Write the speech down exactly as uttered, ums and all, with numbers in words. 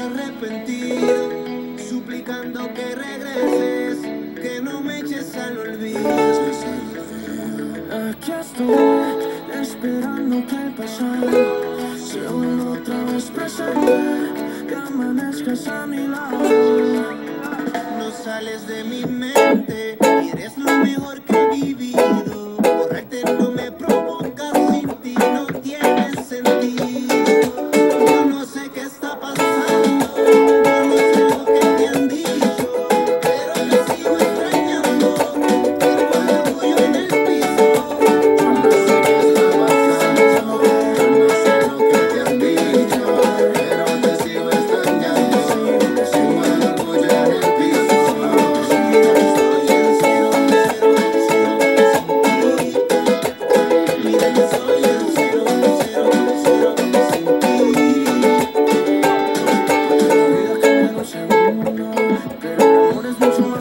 arrepentido, suplicando que regreses, que no me eches al olvido. Aquí estoy, esperando que el pasado se vuelva otra vez presente, que amanezcas a mi lado. No sales de mi mente y eres lo mejor que he vivido. Borrarte no me provoca, sin ti no tiene sentido. Yo no sé qué está pasando, yo no sé lo que te han dicho, pero yo sigo extrañando el cuadro tuyo en el piso. Yo no sé qué está pasando, yo no sé lo que te han dicho, pero te sigo extrañando, el cuadro tuyo en el piso. Mira que soy el cero, cero, cero sin ti. La vida cambia en un segundo, pero el amor es mucho más.